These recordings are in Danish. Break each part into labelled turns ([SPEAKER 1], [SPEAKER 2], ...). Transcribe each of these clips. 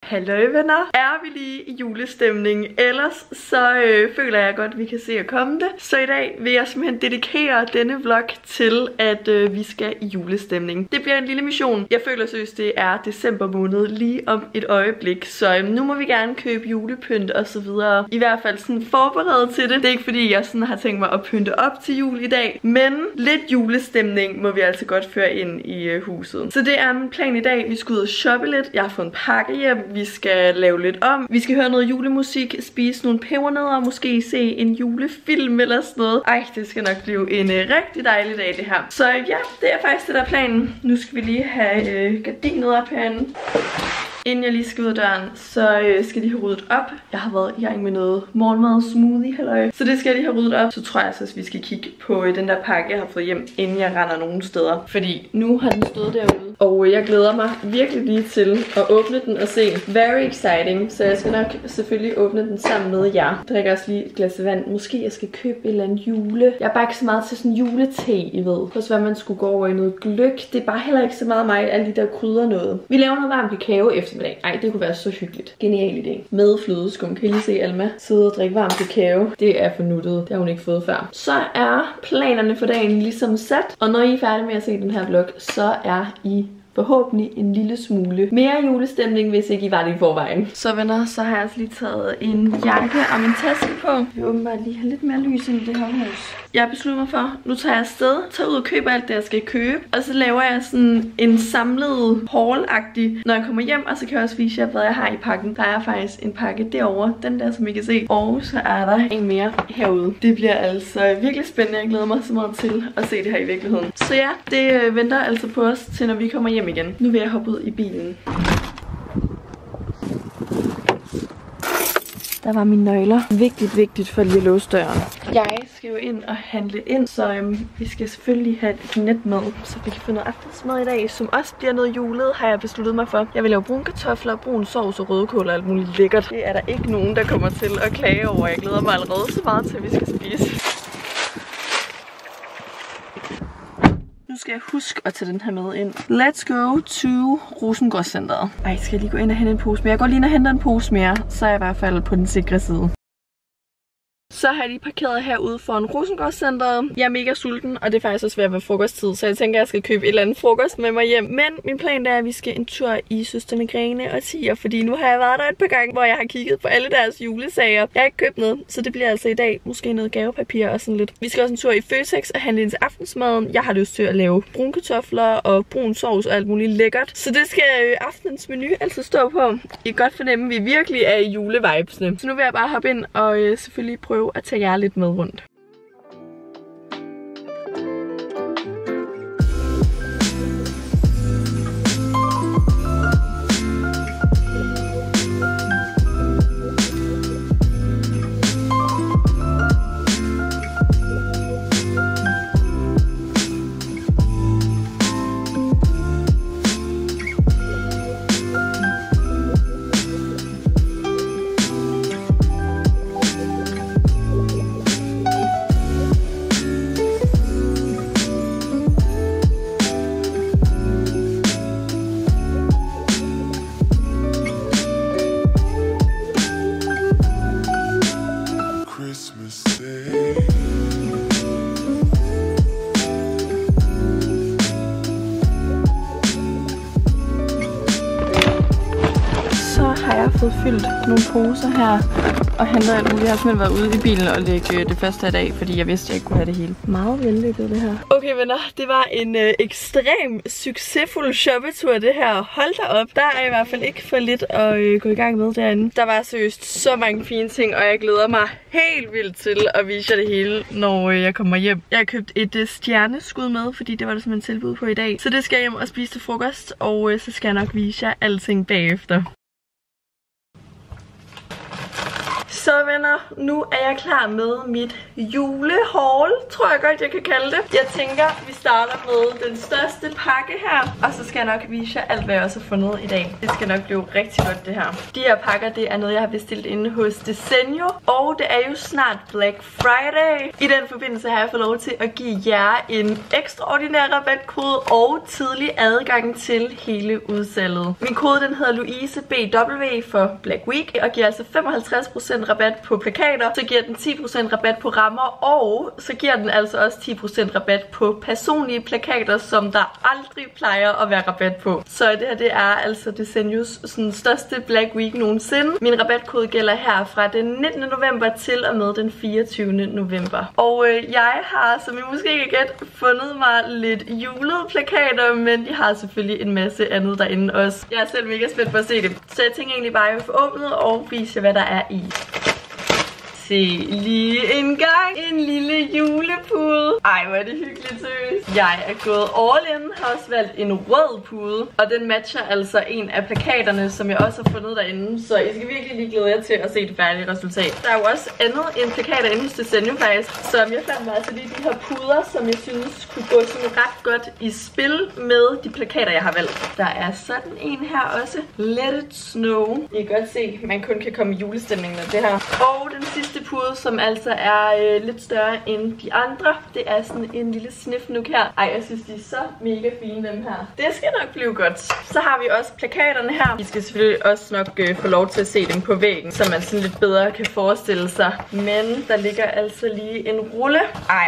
[SPEAKER 1] Halløj venner, er vi lige i julestemning? Ellers så føler jeg godt, at vi kan se at komme det. Så i dag vil jeg simpelthen dedikere denne vlog til, at vi skal i julestemning. Det bliver en lille mission. Jeg føler seriøst, det er december måned lige om et øjeblik. Så nu må vi gerne købe julepynt og så videre. I hvert fald sådan forberedt til det. Det er ikke fordi, jeg sådan har tænkt mig at pynte op til jul i dag. Men lidt julestemning må vi altså godt føre ind i huset. Så det er min plan i dag. Vi skal ud og shoppe lidt. Jeg har fået en pakke hjem. Vi skal lave lidt om. Vi skal høre noget julemusik, spise nogle pebernødder og måske se en julefilm eller sådan noget. Ej, det skal nok blive en rigtig dejlig dag det her. Så ja, det er faktisk det der planen. Nu skal vi lige have gardinet op herinde. Inden jeg lige skal ud af døren, så skal de have ryddet op. Jeg har været i gang med noget morgenmad smoothie, halløj. Så det skal de have ryddet op. Så tror jeg så, at vi skal kigge på den der pakke, jeg har fået hjem, inden jeg render nogen steder. Fordi nu har den stået derude. Og jeg glæder mig virkelig lige til at åbne den og se. Very exciting. Så jeg skal nok selvfølgelig åbne den sammen med jer. Jeg drikker også lige et glas vand. Måske jeg skal købe et eller andet jule. Jeg er bare ikke så meget til sådan julete, I ved. Også hvad man skulle gå over i noget gløgg. Det er bare heller ikke så meget mig, alle de der krydder noget. Vi laver noget varmt kakao eftermiddag. Ej, det kunne være så hyggeligt. Genial idé. Med flødeskum. Kan I lige se Alma sidde og drikke varm kakao? Det er for nuttet. Det har hun ikke fået før. Så er planerne for dagen ligesom sat. Og når I er færdige med at se den her vlog, så er I forhåbentlig en lille smule mere julestemning, hvis ikke I var det i forvejen. Så venner, så har jeg altså lige taget en jakke og min taske på. Jeg vil åbenbart lige have lidt mere lys ind i det her hus. Jeg beslutter mig for, nu tager jeg afsted, tager ud og køber alt det, jeg skal købe. Og så laver jeg sådan en samlet haul-agtig, når jeg kommer hjem. Og så kan jeg også vise jer, hvad jeg har i pakken. Der er faktisk en pakke derovre, den der, som I kan se. Og så er der en mere herude. Det bliver altså virkelig spændende. Jeg glæder mig så meget til at se det her i virkeligheden. Så ja, det venter altså på os til, når vi kommer hjem igen. Nu vil jeg hoppe ud i bilen. Der var mine nøgler. Vigtigt for lige at låse døren. Jeg skal jo ind og handle ind, så vi skal selvfølgelig have et net med, så vi kan få noget aftensmad i dag, som også bliver noget julet, har jeg besluttet mig for. Jeg vil lave brune kartofler, brun sovs og rødkål og alt muligt lækkert. Det er der ikke nogen, der kommer til at klage over. Jeg glæder mig allerede så meget til, at vi skal spise. Nu skal jeg huske at tage den her med ind. Let's go to Rosengårdscenteret. Ej, skal jeg lige gå ind og hente en pose mere? Jeg går lige ind og henter en pose mere, så er jeg i hvert fald på den sikre side. Så har jeg lige parkeret herude foran Rosengårdscenteret. Jeg er mega sulten, og det er faktisk også ved at være frokosttid, så jeg tænker, at jeg skal købe et eller andet frokost med mig hjem. Men min plan er, at vi skal en tur i Søstrene Grene og Tiger, fordi nu har jeg været der et par gange, hvor jeg har kigget på alle deres julesager. Jeg har ikke købt noget, så det bliver altså i dag måske noget gavepapir og sådan lidt. Vi skal også en tur i Føtex og handle ind til aftensmaden. Jeg har lyst til at lave brune kartofler og brun sovs og alt muligt lækkert. Så det skal aftenens menu altså stå på. I kan godt fornemme, at vi virkelig er i julevibesne. Så nu vil jeg bare hoppe ind og selvfølgelig prøve at tage jer lidt med rundt. Fået fyldt nogle poser her og henter alt muligt. Jeg har simpelthen været ude i bilen og lægge det første af dag, fordi jeg vidste, at jeg ikke kunne have det hele. Meget vellykket det her. Okay venner, det var en ekstrem succesfuld shoppetur det her. Hold da op, der er i hvert fald ikke for lidt at gå i gang med derinde. Der var seriøst så mange fine ting, og jeg glæder mig helt vildt til at vise jer det hele, når jeg kommer hjem. Jeg har købt et stjerneskud med, fordi det var der simpelthen tilbud på i dag. Så det skal jeg hjem og spise til frokost, og så skal jeg nok vise jer alting bagefter. Så venner, nu er jeg klar med mit julehaul, tror jeg godt jeg kan kalde det. Jeg tænker, vi starter med den største pakke her, og så skal jeg nok vise jer alt, hvad jeg også har fundet i dag. Det skal nok blive rigtig godt det her. De her pakker, det er noget, jeg har bestilt inde hos Desenio, og det er jo snart Black Friday. I den forbindelse har jeg fået lov til at give jer en ekstraordinær rabatkode og tidlig adgang til hele udsalget. Min kode, den hedder Louise BW for Black Week, og giver altså 55% rabat på plakater, så giver den 10% rabat på rammer, og så giver den altså også 10% rabat på personlige plakater, som der aldrig plejer at være rabat på. Så det her, det er altså Desenios største Black Week nogensinde. Min rabatkode gælder her fra den 19. november til og med den 24. november. Og jeg har, som I måske ikke kan gætte, fundet mig lidt julede plakater, men de har selvfølgelig en masse andet derinde også. Jeg er selv mega spændt på at se det. Så jeg tænker egentlig bare, at jeg vil få åbnet og vise jer, hvad der er i. Se lige en gang en lille julepude. Ej, hvor er det hyggeligt, seriøst. Jeg er gået all in, har også valgt en rød pude, og den matcher altså en af plakaterne, som jeg også har fundet derinde. Så I skal virkelig lige glæde jer til at se det færdige resultat. Der er jo også andet end plakater inde hos Desenio faktisk, så jeg fandt mig altså lige de her puder, som jeg synes kunne gå sådan ret godt i spil med de plakater, jeg har valgt. Der er sådan en her også. Let it snow. I kan godt se, man kun kan komme i julestemningen af det her. Og den sidste pude, som altså er lidt større end de andre. Det er sådan en lille snifnuk her. Ej, jeg synes, de er så mega fine, dem her. Det skal nok blive godt. Så har vi også plakaterne her. Vi skal selvfølgelig også nok få lov til at se dem på væggen, så man sådan lidt bedre kan forestille sig. Men der ligger altså lige en rulle.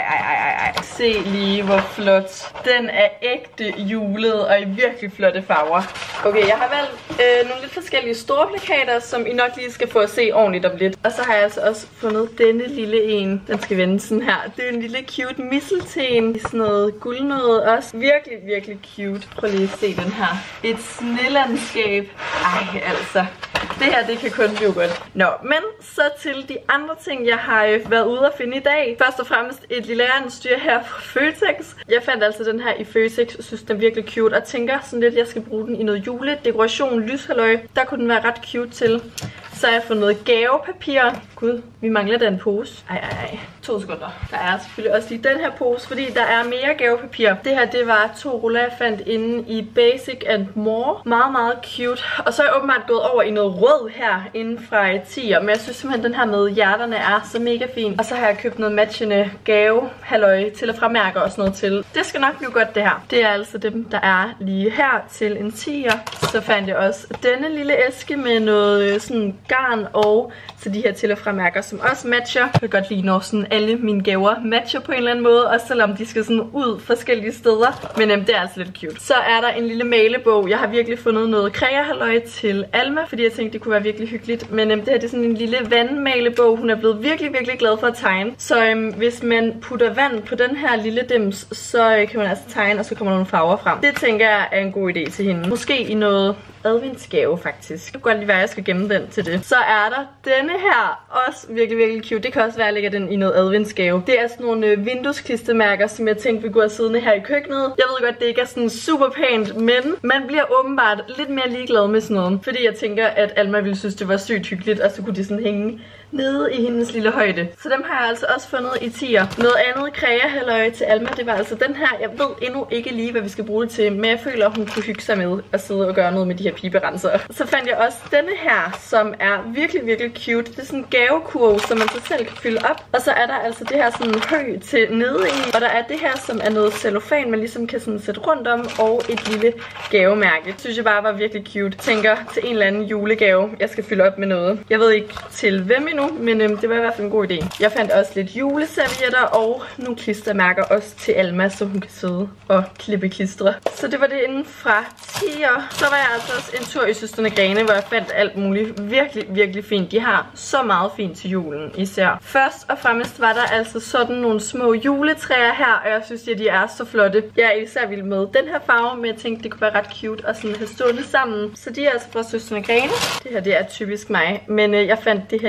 [SPEAKER 1] Ej. Se lige, hvor flot. Den er ægte julet og i virkelig flotte farver. Okay, jeg har valgt nogle lidt forskellige store plakater, som I nok lige skal få at se ordentligt om lidt. Og så har jeg altså også fundet denne lille en. Den skal vende sådan her. Det er en lille cute mistelten i sådan noget guldnåde også. Virkelig, virkelig cute. Prøv lige at se den her. Et snelandskab. Ej, altså. Det her, det kan kun blive godt. Nå, men så til de andre ting, jeg har været ude at finde i dag. Først og fremmest et lille ærensdyr her fra Føtex. Jeg fandt altså den her i Føtex, og synes den er virkelig cute. Og tænker sådan lidt, at jeg skal bruge den i noget juledekoration, lyshalløj. Der kunne den være ret cute til. Så har jeg fået noget gavepapir. Gud, vi mangler den pose. Ej. 2 sekunder. Der er selvfølgelig også lige den her pose, fordi der er mere gavepapir. Det her, det var 2 ruller, jeg fandt inde i Basic and More. Meget, meget cute. Og så er jeg åbenbart gået over i noget rød her inden fra 10'er. Men jeg synes simpelthen, den her med hjerterne er så mega fin. Og så har jeg købt noget matchende gavehalløj til at fremærke og sådan noget til. Det skal nok blive godt, det her. Det er altså dem, der er lige her til en 10'er. Så fandt jeg også denne lille æske med noget sådan garn og så de her til at fremærker, som også matcher. Jeg kan godt lide, når sådan alle mine gaver matcher på en eller anden måde, også selvom de skal sådan ud forskellige steder. Men det er altså lidt cute. Så er der en lille malebog. Jeg har virkelig fundet noget kreahalløj til Alma, fordi jeg tænkte, det kunne være virkelig hyggeligt. Men det her, det er sådan en lille vandmalebog. Hun er blevet virkelig, virkelig glad for at tegne. Så hvis man putter vand på den her lille dims, så kan man altså tegne, og så kommer nogle farver frem. Det tænker jeg er en god idé til hende. Måske i noget adventsgave faktisk. Det kan godt lige være, at jeg skal gemme den til det. Så er der denne her, også virkelig, virkelig cute. Det kan også være, at jeg lægger den i noget adventsgave. Det er sådan nogle vinduesklistermærker, som jeg tænkte, vi kunne have siddende her i køkkenet. Jeg ved godt, det ikke er sådan super pænt, men man bliver åbenbart lidt mere ligeglad med sådan noget. Fordi jeg tænker, at Alma ville synes, det var sygt hyggeligt, og så kunne de sådan hænge nede i hendes lille højde. Så dem har jeg altså også fundet i 10'er. Noget andet kreahalløj til Alma, det var altså den her. Jeg ved endnu ikke lige, hvad vi skal bruge det til, men jeg føler, at hun kunne hygge sig med at sidde og gøre noget med de her piberenser. Så fandt jeg også denne her, som er virkelig, virkelig cute. Det er sådan en gavekurv, som man så selv kan fylde op. Og så er der altså det her sådan hø til nede i. Og der er det her, som er noget cellofan, man ligesom kan sådan sætte rundt om, og et lille gavemærke. Det synes jeg bare var virkelig cute. Tænker til en eller anden julegave, jeg skal fylde op med noget. Jeg ved ikke til hvem endnu, men det var i hvert fald en god idé. Jeg fandt også lidt juleservietter og nogle klistermærker også til Alma, så hun kan sidde og klippe klistre. Så det var det inden fra 10'er. Så var jeg altså også en tur i Søstrene Grene, hvor jeg fandt alt muligt virkelig, virkelig fint. De har så meget fint til julen især. Først og fremmest var der altså sådan nogle små juletræer her, og jeg synes, at de er så flotte. Jeg er især vild med den her farve, men jeg tænkte, det kunne være ret cute at sådan have stående sammen. Så de er altså fra Søstrene Grene. Det her, det er typisk mig. Men jeg fandt det her lille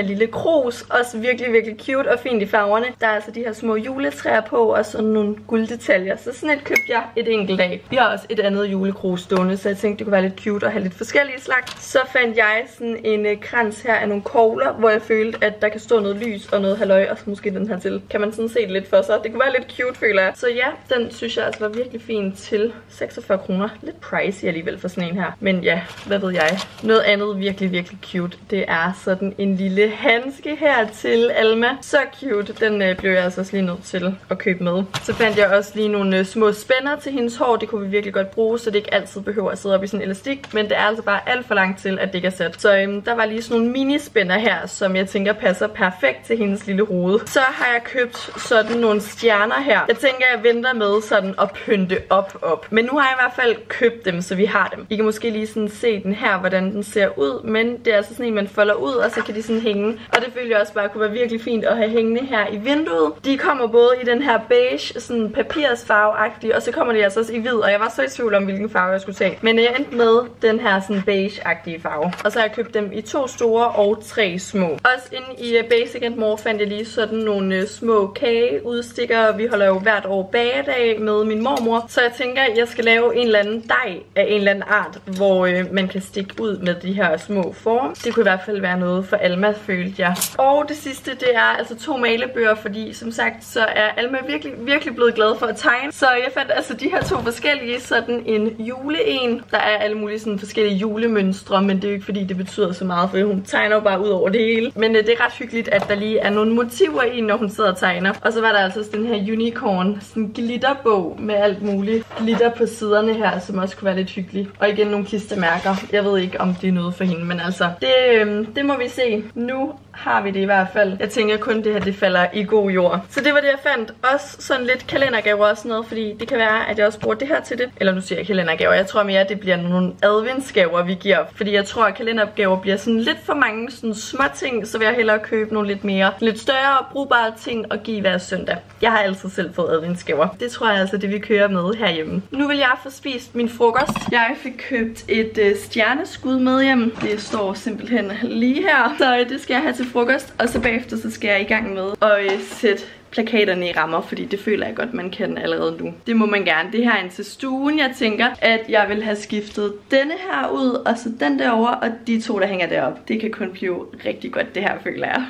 [SPEAKER 1] krus, også virkelig cute og fint i farverne. Der er altså de her små juletræer på, og sådan nogle gulddetaljer. Så sådan et købte jeg et enkelt af. Vi har også et andet julekrus stående, så jeg tænkte, det kunne være lidt cute at have lidt forskellige slags. Så fandt jeg sådan en krans her af nogle kogler, hvor jeg følte, at der kan stå noget lys og noget halløj, og så måske den her til. Kan man sådan se det lidt for sig. Det kunne være lidt cute, føler jeg. Så ja, den synes jeg altså var virkelig fin til 46 kroner. Lidt pricey alligevel for sådan en her. Men ja, hvad ved jeg. Noget andet virkelig cute. Det er sådan en lille handske her til Alma. Så cute. Den blev jeg altså også lige nødt til at købe med. Så fandt jeg også lige nogle små spænder til hendes hår. Det kunne vi virkelig godt bruge, så det ikke altid behøver at sidde op i sådan en elastik. Men det er altså bare alt for langt til, at det ikke er sat. Så der var lige sådan nogle minispænder her, som jeg tænker passer perfekt til hendes lille hoved. Så har jeg købt sådan nogle stjerner her. Jeg tænker, jeg venter med sådan at pynte op. Men nu har jeg i hvert fald købt dem, så vi har dem. I kan måske lige sådan se den her, hvordan den ser ud. Men det er altså sådan en, man folder ud, og så kan de sådan hænge. Og det føler jeg også bare kunne være virkelig fint at have hængende her i vinduet. De kommer både i den her beige, sådan papirsfarve-agtige, og så kommer de altså også i hvid. Og jeg var så i tvivl om, hvilken farve jeg skulle tage. Men jeg endte med den her sådan beige-agtige farve. Og så har jeg købt dem i 2 store og 3 små. Også inde i Basic & More fandt jeg lige sådan nogle små kageudstikker. Vi holder jo hvert år bagedag med min mormor. Så jeg tænker, at jeg skal lave en eller anden dej af en eller anden art, hvor man kan stikke ud med de her små form. Det kunne i hvert fald være noget for Alma, følte jeg. Og det sidste, det er altså 2 malebøger, fordi som sagt, så er Alma virkelig blevet glad for at tegne. Så jeg fandt altså de her 2 forskellige, sådan en juleen. Der er alle mulige sådan forskellige julemønstre, men det er jo ikke fordi, det betyder så meget, for hun tegner jo bare ud over det hele. Men det er ret hyggeligt, at der lige er nogle motiver i, når hun sidder og tegner. Og så var der altså den her unicorn, sådan glitterbog med alt muligt glitter på siderne her, som også kunne være lidt hyggeligt. Og igen nogle klistermærker. Jeg ved ikke, om det er noget for hende, men altså, det må vi se. Nu har vi det i hvert fald. Jeg tænker kun, det her det falder i god jord. Så det var det, jeg fandt. Også sådan lidt kalendergaver og sådan noget, fordi det kan være, at jeg også bruger det her til det. Eller nu siger jeg kalendergaver. Jeg tror mere, at det bliver nogle adventsgaver, vi giver. Fordi jeg tror, at kalendergaver bliver sådan lidt for mange sådan små ting, så vil jeg hellere købe nogle lidt større og brugbare ting og give hver søndag. Jeg har altid selv fået adventsgaver. Det tror jeg altså, det vi kører med herhjemme. Nu vil jeg få spist min frokost. Jeg fik købt et stjerneskud med hjem. Det står simpelthen lige her. Så det skal jeg have til frokost. Og så bagefter så skal jeg i gang med at sætte plakaterne i rammer, fordi det føler jeg godt, man kan allerede nu. Det må man gerne. Det her er en til stuen. Jeg tænker, at jeg vil have skiftet denne her ud, og så den derover og de 2, der hænger deroppe. Det kan kun blive rigtig godt, det her, føler jeg.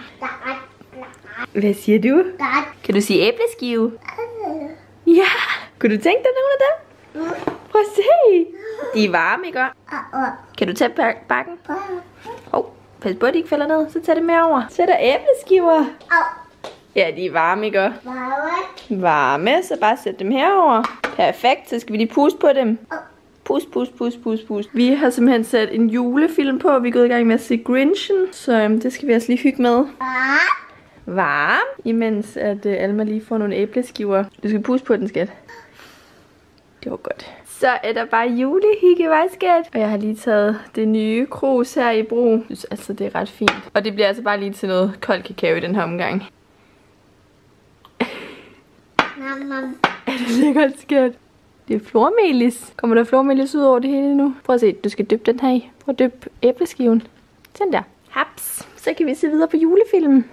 [SPEAKER 1] Hvad siger du? Kan du sige æbleskive? Ja. Kunne du tænke dig nogle af dem? Prøv at se. De er varme, ikke? Kan du tage bakken? Pas på, at de ikke falder ned. Så tag det med over. Så er der æbleskiver. Ja, de er varme, ikke? Varme, så bare sæt dem herover. Perfekt, så skal vi lige puste på dem. Pust. Vi har simpelthen sat en julefilm på. Vi er gået i gang med at se Grinchen, så det skal vi også lige hygge med. Varm, imens at Alma lige får nogle æbleskiver. Du skal puste på den, skat. Det var godt. Så er der bare julehygge, skat. Og jeg har lige taget det nye krus her i brug. Jeg synes altså, det er ret fint. Og det bliver altså bare lige til noget kold kakao i den her omgang. Er det lækkert, skat? Det er flormelis. Kommer der flormelis ud over det hele nu? Prøv at se, du skal dyppe den her i. Prøv at dyppe æbleskiven. Sådan der. Haps. Så kan vi se videre på julefilmen.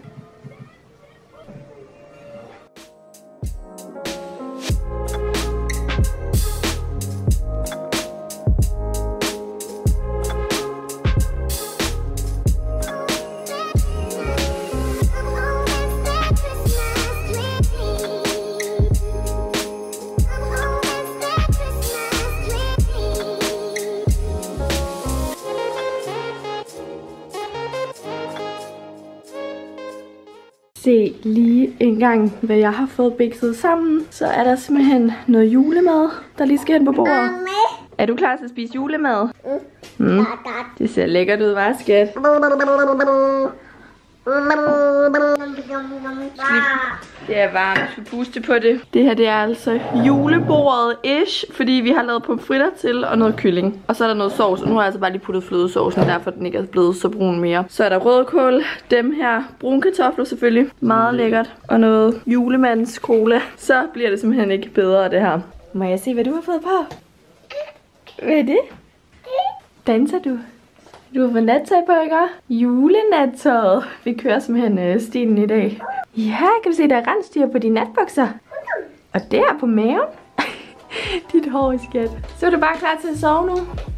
[SPEAKER 1] Se lige en gang, hvad jeg har fået bikset sammen. Så er der simpelthen noget julemad, der lige skal hen på bordet. Er du klar til at spise julemad? Det ser lækkert ud, hva' skat? Det er varmt, vi skal puste på det. Det her det er altså julebordet-ish, fordi vi har lavet pomfritter til og noget kylling. Og så er der noget sovs, og nu har jeg altså bare lige puttet flødesovsen, derfor den ikke er blevet så brun mere. Så er der rødkål, dem her brune kartofler selvfølgelig, meget lækkert. Og noget julemands cola. Så bliver det simpelthen ikke bedre det her. Må jeg se, hvad du har fået på? Hvad er det? Danser du? Du har fået nattøj på, ikke? Julenattøjet. Vi kører simpelthen stilen i dag. Ja, kan du se, der er rensdyr på dine natbukser? Og der på maven. Dit hår, skat. Så er du bare klar til at sove nu?